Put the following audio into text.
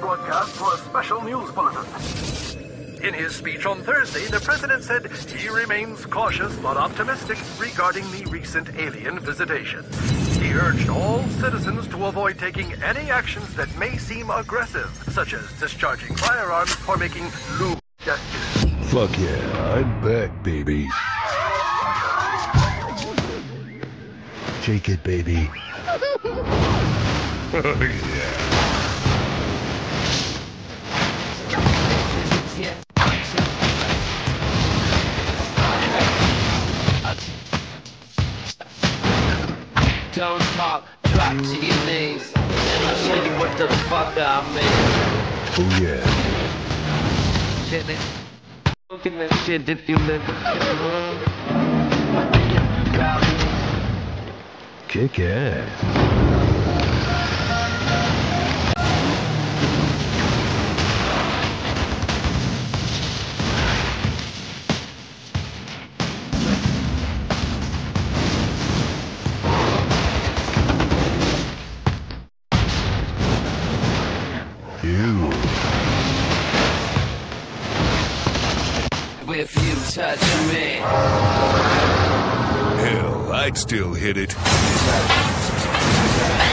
broadcast for a special news bulletin. In his speech on Thursday, the president said he remains cautious but optimistic regarding the recent alien visitation. He urged all citizens to avoid taking any actions that may seem aggressive, such as discharging firearms or making lewd gestures. Fuck yeah, I'm back, baby. Shake it, baby. Oh, yeah. Don't talk, drop to your knees, and I'll show you what the fuck I mean. Oh yeah. Shit, look at that shit that you live. Kick ass. If you touch me, hell, I'd still hit it.